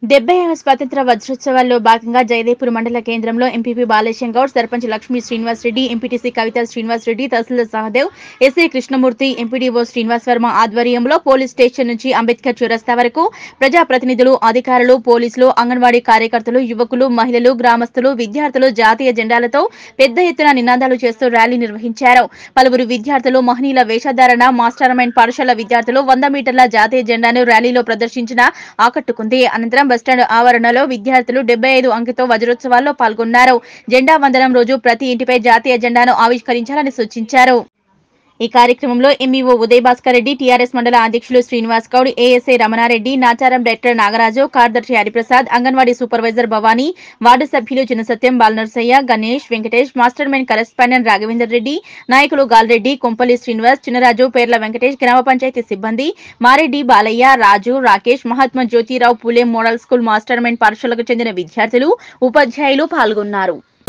70వ స్వాతంత్ర వజ్రోత్సవాల్లో భాగంగా జయదేవ్పూర్ మండల కేంద్రంలో MPP Balesham Goud, sarpanch Lakshmi Srinivas Reddy, MPTC Kavitha Srinivas Reddy, tahsildar Sahadev, SI Krishnamurthy, MPDO Srinivas Varma ఆధ్వర్యంలో పోలీస్ స్టేషన్ నుంచి అంబేద్కర్ చౌరస్తా వరకు ప్రజాప్రతినిధులు, అధికారులు, పోలీసులు, అంగన్వాడీ కార్యకర్తలు, యువకులు, మహిళలు, గ్రామస్తులు, విద్యార్థులు జాతీయ జెండాలతో పెద్ద ఎత్తున నినాదాలు చేస్తూ ర్యాలీ నిర్వహించారు. పలువురు విద్యార్థులు, మహనీయుల వేషధారణ, మాస్టర్ మైండ్ పాఠశాల విద్యార్థులు 100 మీటర్ల జాతీయ జెండాను ర్యాలీలో ప్రదర్శించిన ఆకట్టుకుంది. అనంతరం బస్టాండ్ ఆవరణలో విద్యార్థులు 75 అంకెతో వజ్రోత్సవాల్లో పాల్గొన్నారు. జెండా వందనం రోజు ప్రతి ఇంటిపై జాతీయ జెండాను ఆవిష్కరించాలని సూచించారు. ఈ కార్యక్రమంలో ఎంఈఓ ఉదయ్ భాస్కర్ రెడ్డి, టీఆర్ఎస్ మండల అధ్యక్షులు శ్రీనివాస్ గౌడ్, ఏఎస్ఐ రమణారెడ్డి, నాచారం డైరెక్టర్ నాగరాజు, కార్యదర్శి హరిప్రసాద్, అంగన్వాడీ సూపర్వైజర్ భవానీ, వార్డు సభ్యులు Chinnasatyam, Balanarsaiah, Ganesh, Venkatesh, master mind correspondent Raghavender Reddy, నాయకులు గాల్రెడ్డి, కొంపల్లి శ్రీనివాస్, చిన్నరాజు, పేర్ల వెంకటేష్, గ్రామ పంచాయతీ సిబ్బంది Mareddy, Balaiah, Raju, Rakesh, Mahatma Jyotirao Phule model school master mind పాఠశాలకు చెందిన విద్యార్థులు, ఉపాధ్యాయులు పాల్గొన్నారు.